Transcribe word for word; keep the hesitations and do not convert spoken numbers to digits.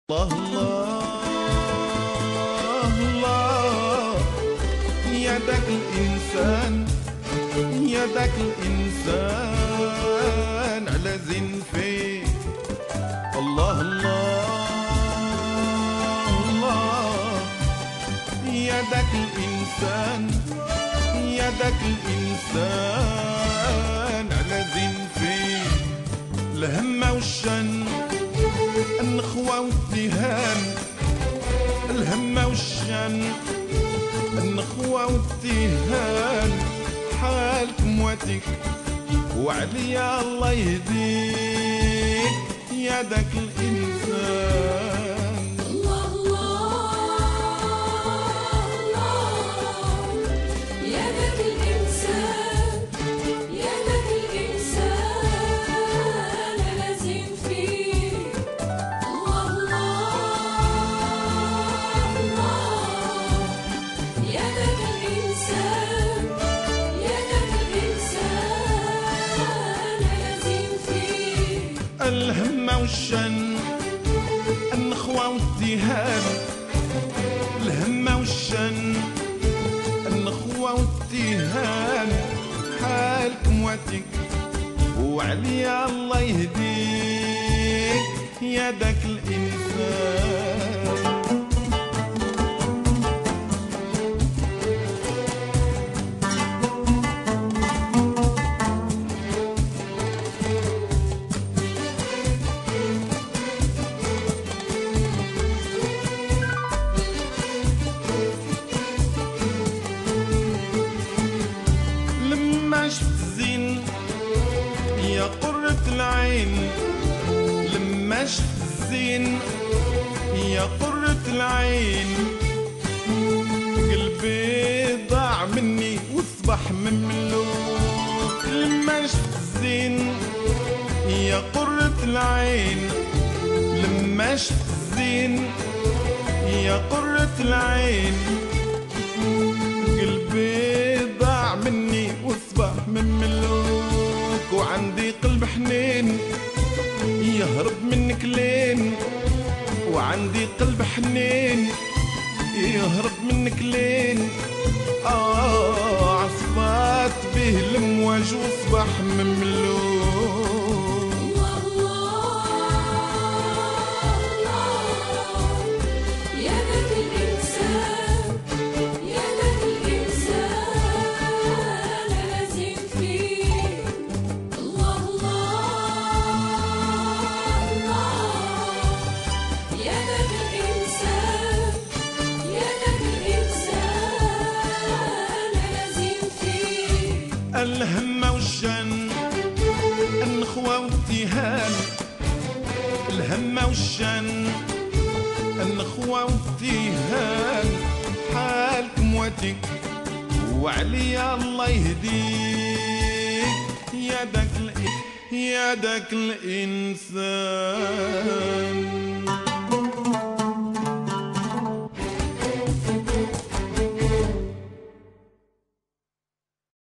الله الله الله يا ذاك الإنسان يا ذاك الإنسان على زين فيه الله الله الله يا ذاك الإنسان يا ذاك الإنسان على زين فيه الهمة والشن النخوة والتهان الهمة والشن النخوة والتهان حالك مواتك وعليا الله يهديك يا ذاك الإنسان الله الله الله يا ذاك الإنسان يا ذاك الإنسان لازم فيه الله الله الله يا ذاك الإنسان يا ذاك الإنسان لازم فيه الهمة والشن النخوة والتهان الهمة والشن النخوة والتهان حالك مواتك وعليا الله يهديك يا ذاك الإنسان لما شفت الزين يا قرة العين لما شفت الزين يا قرة العين قلبي ضاع مني واصبح مملوك لما شفت الزين يا قرة العين لما شفت الزين يا قرة العين قلبي ضاع مني واصبح مملوك وعندي قلب حنين يهرب منك لين وعندي قلب حنين يهرب منك لين آه عصفات به المواج واصبح مملوك الله الله يا ذاك الإنسان يا ذاك الإنسان لازم فيه الله الله يا ذاك الإنسان يا ذاك الإنسان لازم فيه الهمة والشن النخوة والتهان الهمة والشن النخوة والتهان حالك مواتك وعليا الله يهديك يا ذاك يا ذاك الإنسان